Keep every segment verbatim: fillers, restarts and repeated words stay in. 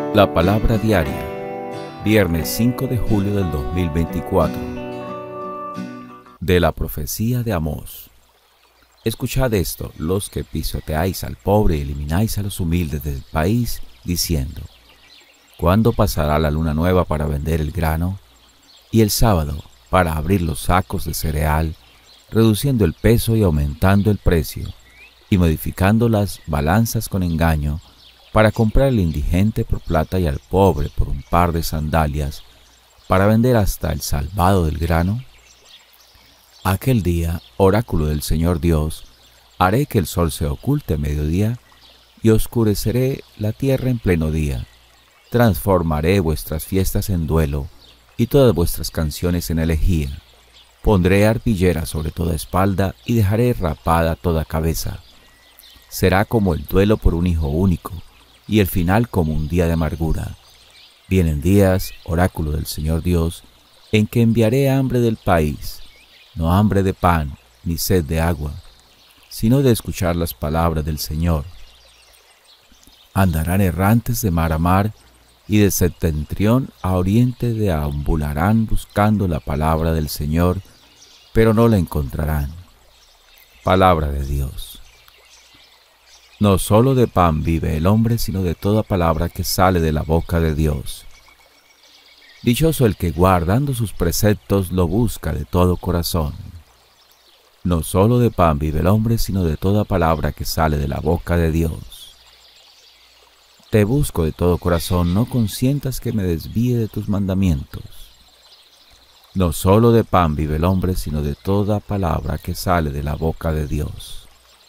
La palabra diaria, viernes cinco de julio del dos mil veinticuatro. De la profecía de Amós. Escuchad esto, los que pisoteáis al pobre y elimináis a los humildes del país, diciendo: ¿cuándo pasará la luna nueva para vender el grano? Y el sábado para abrir los sacos de cereal, reduciendo el peso y aumentando el precio, y modificando las balanzas con engaño, para comprar al indigente por plata y al pobre por un par de sandalias, para vender hasta el salvado del grano? Aquel día, oráculo del Señor Dios, haré que el sol se oculte a mediodía, y oscureceré la tierra en pleno día. Transformaré vuestras fiestas en duelo, y todas vuestras canciones en elegía. Pondré arpillera sobre toda espalda, y dejaré rapada toda cabeza. Será como el duelo por un hijo único, y el final como un día de amargura. Vienen días, oráculo del Señor Dios, en que enviaré hambre del país, no hambre de pan, ni sed de agua, sino de escuchar las palabras del Señor. Andarán errantes de mar a mar, y de septentrión a oriente deambularán buscando la palabra del Señor, pero no la encontrarán. Palabra de Dios. No solo de pan vive el hombre, sino de toda palabra que sale de la boca de Dios. Dichoso el que guardando sus preceptos lo busca de todo corazón. No solo de pan vive el hombre, sino de toda palabra que sale de la boca de Dios. Te busco de todo corazón, no consientas que me desvíe de tus mandamientos. No solo de pan vive el hombre, sino de toda palabra que sale de la boca de Dios.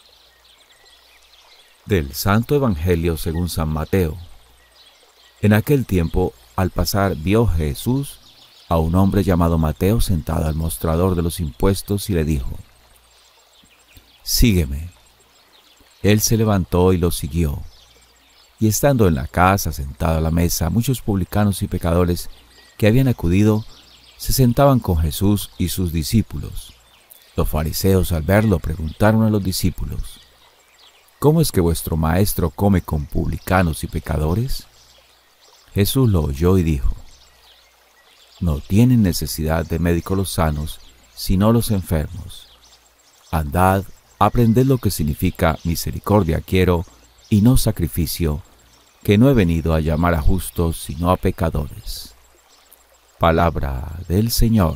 Del Santo Evangelio según San Mateo. En aquel tiempo, al pasar, vio Jesús a un hombre llamado Mateo sentado al mostrador de los impuestos y le dijo: «Sígueme». Él se levantó y lo siguió. Y estando en la casa, sentado a la mesa, muchos publicanos y pecadores que habían acudido se sentaban con Jesús y sus discípulos. Los fariseos, al verlo, preguntaron a los discípulos: ¿cómo es que vuestro maestro come con publicanos y pecadores? Jesús lo oyó y dijo: no tienen necesidad de médico los sanos, sino los enfermos. Andad, aprended lo que significa misericordia quiero y no sacrificio, que no he venido a llamar a justos, sino a pecadores. Palabra del Señor.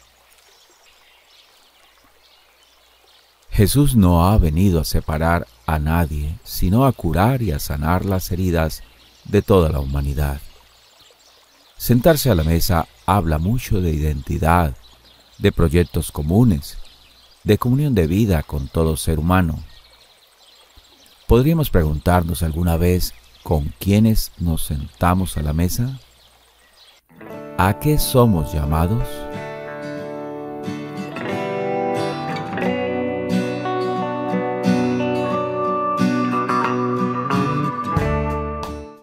Jesús no ha venido a separar a nadie, sino a curar y a sanar las heridas de toda la humanidad. Sentarse a la mesa habla mucho de identidad, de proyectos comunes, de comunión de vida con todo ser humano. ¿Podríamos preguntarnos alguna vez con quiénes nos sentamos a la mesa? ¿A qué somos llamados?